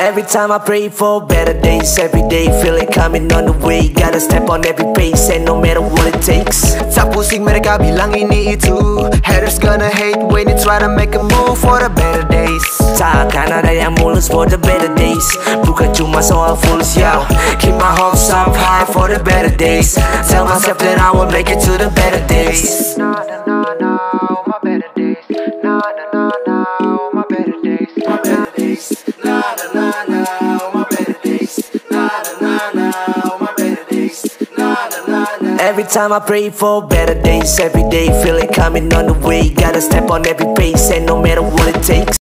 Every time I pray for better days, every day feel it coming on the way. Gotta step on every pace and no matter what it takes. Tak pusing mereka bilang ini itu. Haters gonna hate when you try to make a move for the better days. Takkan ada yang mulus for the better days. Bukan cuma soal fulus, yo. Keep my hopes up high for the better days. Tell myself that I will make it to the better days. No, my better days. No, my better days. My better days. No, my better days. No, my better days. No. Every time I pray for better days, every day feel it coming on the way. Gotta step on every pace and no matter what it takes.